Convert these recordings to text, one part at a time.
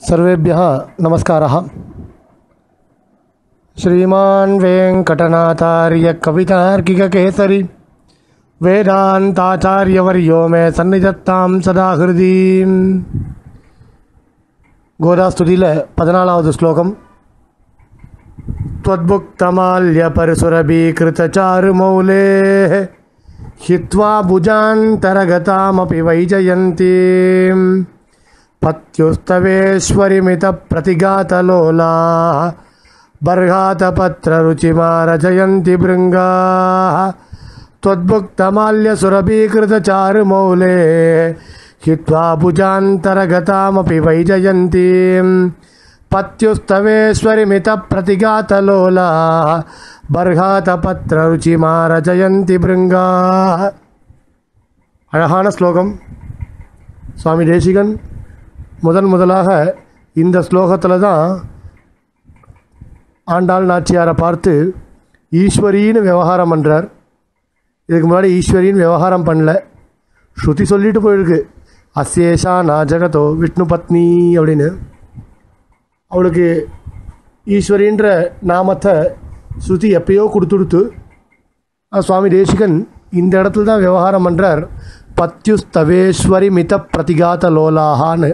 सर्वेभ्यः नमस्कारः। श्रीमान् वेंकटनाथार्य कवितार्किककेसरी वेदान्ताचार्यवर्यो मे सन्निधत्तां सदा हृदि। गोदास्तुतिल 14வது श्लोकम। त्वद्भुक्तमाल्यपरसुरभीकृतचारुमौलेः हित्वा भुजान्तरगतामपि वैजयन्तीं पत्युस्तवेश्वरिमितप्रतिघातलोलाः बर्हातपत्ररुचिमारचयन्ति भृङ्गाः। त्वद्भुक्तमाल्यसुरभीकृतचारुमौलेः हित्वा भुजान्तरगतामपि वैजयन्तीं पत्युस्तवेश्वरिमितप्रतिघातलोलाः बर्हातपत्ररुचिमारचयन्ति भृङ्गाः। அழகான ஸ்லோகம். சுவாமி தேசிகன் முதலாக இந்த ஸ்லோகத்தில் தான் ஆண்டாள் நாச்சியாரை பார்த்து ஈஸ்வரின்னு விவகாரம் பண்ணுறார். இதுக்கு முன்னாடி ஈஸ்வரின்னு விவகாரம் பண்ணல, ஸ்ருதி சொல்லிட்டு போயிருக்கு. அசேஷா நா ஜகதோ விஷ்ணு பத்னி அப்படின்னு அவளுக்கு ஈஸ்வரின்ற நாமத்தை ஸ்ருதி எப்பயோ கொடுத்துடுத்து. சுவாமி தேசிகன் இந்த இடத்துல தான் விவகாரம் பண்ணுறார். பத்யுஸ்தவேஸ்வரி மித பிரதிகாத லோலாகான்னு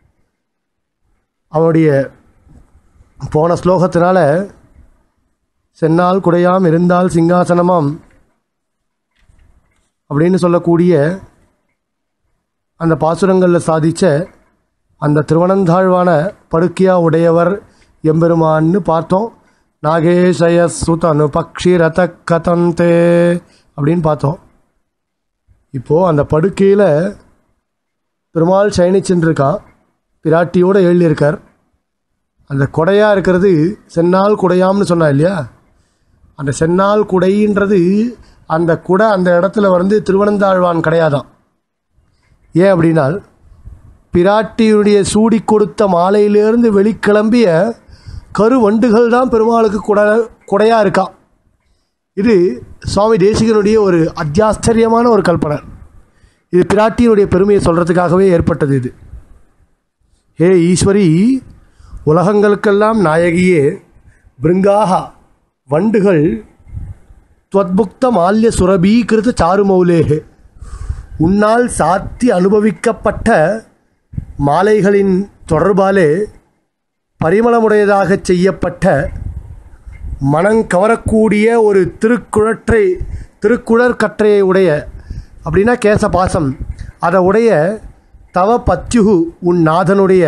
அவனுடைய போன ஸ்லோகத்தினால சென்னால் குடையாம் இருந்தால் சிங்காசனமாம் அப்படின்னு சொல்லக்கூடிய அந்த பாசுரங்களில் சாதித்த அந்த திருவனந்தாழ்வான படுக்கையா உடையவர் எம்பெருமான்னு பார்த்தோம். நாகேஷய சுதனு பக்ஷி ரத கதந்தே அப்படின்னு பார்த்தோம். இப்போது அந்த படுக்கையில் பெருமாள் சயனிச்சுருக்கான், பிராட்டியோடு எழுதியிருக்கார். அந்த கொடையாக இருக்கிறது சென்னால் குடையாம்னு சொன்னா இல்லையா, அந்த சென்னால் குடைன்றது அந்த குடை அந்த இடத்துல திருவனந்தாழ்வான் கிடையாதான். ஏன் அப்படின்னால் பிராட்டியுடைய சூடி கொடுத்த மாலையிலேருந்து வெளிக்கிளம்பிய கருவண்டுகள் தான் பெருமாளுக்கு குடையாக இருக்கா. இது சுவாமி தேசிகனுடைய ஒரு அத்தியாச்சரியமான ஒரு கல்பனை. இது பிராட்டியினுடைய பெருமையை சொல்கிறதுக்காகவே ஏற்பட்டது. இது ஹே ஈஸ்வரி, உலகங்களுக்கெல்லாம் நாயகியே, பிருங்காக வண்டுகள், துவத்புக்த மால்ய சுரபீகிருத சாருமௌலேஹே, உன்னால் சாத்தி அனுபவிக்கப்பட்ட மாலைகளின் தொடர்பாலே பரிமளமுடையதாக செய்யப்பட்ட மனங்கவரக்கூடிய ஒரு திருக்குழற்கற்றையை உடைய அப்படின்னா கேசபாசம் அதை உடைய தவ பத்யுகு உன் நாதனுடைய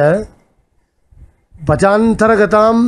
புஜாந்தரகதாம்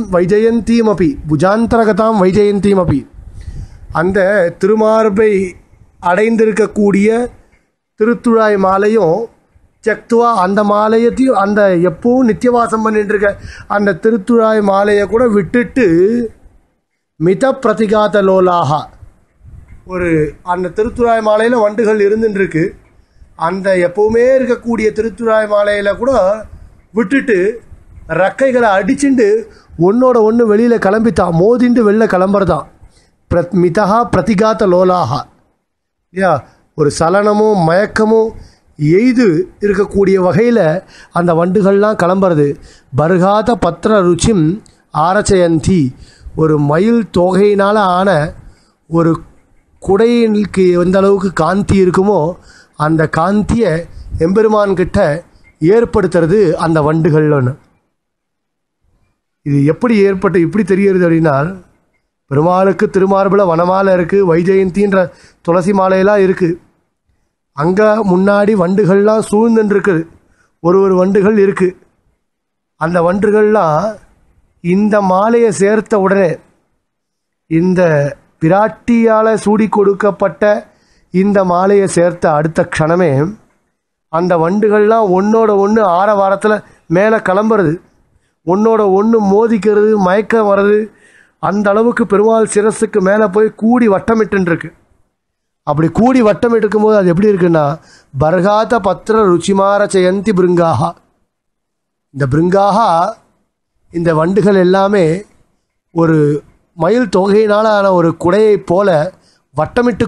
வைஜெயந்தீம் அபி அந்த திருமார்பை அடைந்திருக்கக்கூடிய திருத்துழாய் மாலையும் செக்துவா அந்த மாலையத்தையும் அந்த எப்பவும் நித்தியவாசம் பண்ணிட்டு இருக்க அந்த திருத்துழாய் மாலையை கூட விட்டுட்டு மித பிரதிகாத லோலாக ஒரு அந்த திருத்துழாய் மாலையில் வண்டுகள் இருந்துருக்கு. அந்த எப்பவுமே இருக்கக்கூடிய திருத்துழாய் மாலையில் கூட விட்டுட்டு ரெக்கைகளை அடிச்சுட்டு ஒன்றோட ஒன்று வெளியில் கிளம்பித்தான், மோதிண்டு வெளில கிளம்புறதான். மிதா பிரதிகாத லோலாக இல்லையா, ஒரு சலனமும் மயக்கமும் எய்து இருக்கக்கூடிய வகையில் அந்த வண்டுகள்லாம் கிளம்புறது. பர்காத பத்திர ருச்சிம் ஆரச்சயந்தி, ஒரு மயில் தோகையினால் ஆன ஒரு குடையினுக்கு எந்த அளவுக்கு காந்தி இருக்குமோ அந்த காந்தியை எம்பெருமான்கிட்ட ஏற்படுத்துறது அந்த வண்டுகள்னு. இது எப்படி இப்படி தெரிகிறது அப்படின்னா, பெருமாளுக்கு திருமார்பில் வனமாலை இருக்குது, வைஜெயந்தின்ற துளசி மாலையெல்லாம் இருக்குது. அங்கே முன்னாடி வண்டுகள்லாம் சூழ்ந்துருக்குது, ஒரு வண்டுகள் இருக்குது. அந்த வண்டுகள்லாம் இந்த மாலையை சேர்த்த உடனே, இந்த பிராட்டியால் சூடி கொடுக்கப்பட்ட இந்த மாலையை சேர்த்த அடுத்த க்ஷணமே அந்த வண்டுகள்லாம் ஒன்றோட ஒன்று ஆரவாரத்தில் மேலே கிளம்புறது, ஒன்றோட ஒன்று மோதிக்கிறது, மயக்கம் வர்றது. அந்த அளவுக்கு பெருமாள் சிரஸுக்கு மேலே போய் கூடி வட்டமிட்டுருக்கு. அப்படி கூடி வட்டமிட்டு இருக்கும்போது அது எப்படி இருக்குன்னா, பர்காத பத்திர ருச்சிமார ஜெயந்தி பிருங்காகா. இந்த பிருங்காகா, இந்த வண்டுகள் எல்லாமே ஒரு மயில் தொகையினால் ஆன ஒரு குடையை போல வட்டமிட்டு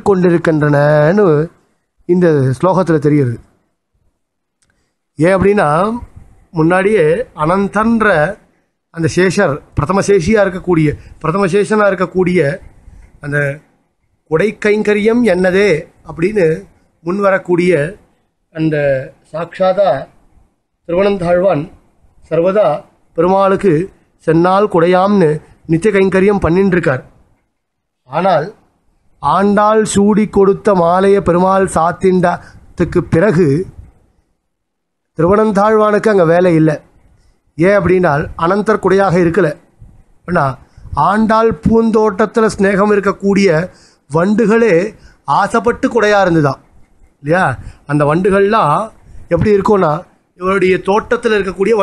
கொண்டிருக்கின்றனன்னு இந்த ஸ்லோகத்தில் தெரிகிறது. ஏன் அப்படின்னா முன்னாடியே அனந்தன்ற அந்த சேஷர் பிரதமசேஷனாக இருக்கக்கூடிய அந்த கொடை கைங்கரியம் என்னதே அப்படின்னு முன்வரக்கூடிய அந்த சாட்சாதா திருவனந்தாழ்வான் சர்வதா பெருமாளுக்கு சென்னால் கொடையாம்னு நித்திய கைங்கரியம் பண்ணின்னு இருக்கார். ஆனால் ஆண்டாள் சூடி கொடுத்த மாலையை பெருமாள் சாத்திண்டத்துக்கு பிறகு திருவனந்தாழ்வானுக்கு அங்கே வேலை இல்லை. ஏன் அப்படின்னால் அனந்தர் கொடையாக இருக்கலை. ஏன்னா ஆண்டாள் பூந்தோட்டத்தில் ஸ்நேகம் இருக்கக்கூடிய வண்டுகளே ஆசைப்பட்டு கொடையாக இருந்துதான் இல்லையா. அந்த வண்டுகள்லாம் எப்படி இருக்கும்னா இவருடைய தோட்டத்தில் இருக்கக்கூடிய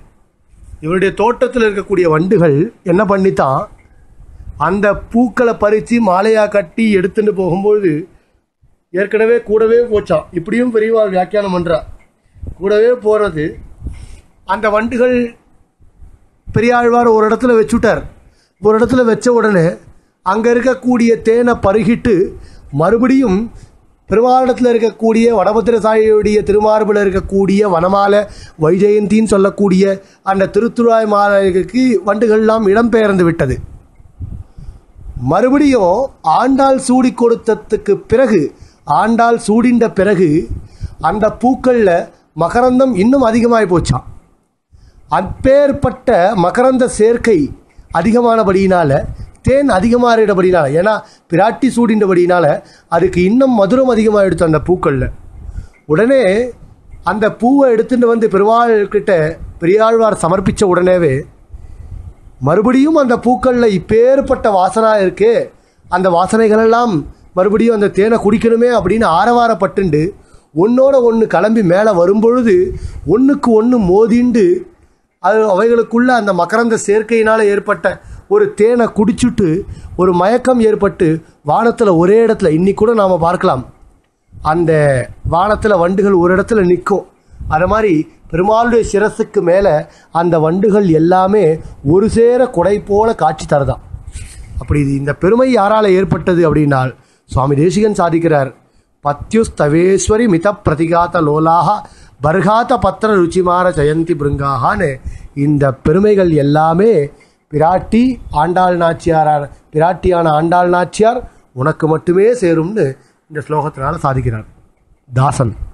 வண்டுகள் என்ன பண்ணித்தான் அந்த பூக்களை பறித்து மாலையாக கட்டி எடுத்துட்டு போகும்போது ஏற்கனவே கூடவே போச்சான். இப்படியும் பெரியவாள் வியாக்கியானம் பண்ணுறா. கூடவே போகிறது அந்த வண்டுகள் பெரியாழ்வார் ஒரு இடத்துல வச்சுட்டார். ஒரு இடத்துல வச்ச உடனே அங்கே இருக்கக்கூடிய தேனை பருகிட்டு மறுபடியும் பெருமாளிடத்தில் இருக்கக்கூடிய வடபத்திர சாயியுடைய திருமார்பில் இருக்கக்கூடிய வனமாலை வைஜெயந்தின்னு சொல்லக்கூடிய அந்த திருத்துழாய் மாலைக்கு வண்டுகள்லாம் இடம்பெயர்ந்து விட்டது. மறுபடியும் ஆண்டாள் சூடி கொடுத்ததுக்கு பிறகு, ஆண்டாள் சூடின்ற பிறகு அந்த பூக்களில் மகரந்தம் இன்னும் அதிகமாகி போச்சான். அப்பேற்பட்ட மகரந்த சேர்க்கை அதிகமானபடியினால, தேன் அதிகமாகிடபடினால, ஏன்னா பிராட்டி சூடின்றபடினால அதுக்கு இன்னும் மதுரம் அதிகமாக எடுத்தோம் அந்த பூக்களில். உடனே அந்த பூவை எடுத்துட்டு வந்து பெருமாள்கிட்ட பெரியாழ்வார் சமர்ப்பித்த உடனேவே மறுபடியும் அந்த பூக்களில் இப்பேற்பட்ட வாசனை இருக்கே, அந்த வாசனைகளெல்லாம் மறுபடியும் அந்த தேனை குடிக்கணுமே அப்படின்னு ஆரவாரப்பட்டுண்டு ஒன்றோட ஒன்று கிளம்பி மேலே வரும்பொழுது ஒன்றுக்கு ஒன்று மோதிண்டு அது அவைகளுக்குள்ள அந்த மகரந்த சேர்க்கையினால் ஏற்பட்ட ஒரு தேனை குடிச்சுட்டு ஒரு மயக்கம் ஏற்பட்டு வானத்தில் ஒரே இடத்துல இன்னைக்கு கூட நாம் பார்க்கலாம். அந்த வானத்தில் வண்டுகள் ஒரு இடத்துல நிற்கும். அது மாதிரி பெருமாளுடைய சிரசுக்கு மேலே அந்த வண்டுகள் எல்லாமே ஒரு சேர கொடை போல காட்சி தருதான். அப்படி இந்த பெருமை யாரால் ஏற்பட்டது அப்படின்னால் சுவாமி தேசிகன் சாதிக்கிறார். பத்யுஸ்தவேஸ்வரி மித பிரதிகாத்த லோலாக பர்காத்த பத்திர ருச்சிமார ஜெயந்தி பிருங்காகான்னு இந்த பெருமைகள் எல்லாமே பிராட்டியான ஆண்டாள் நாச்சியார் உனக்கு மட்டுமே சேரும்னு இந்த ஸ்லோகத்தினால் சாதிக்கிறார் தாசன்.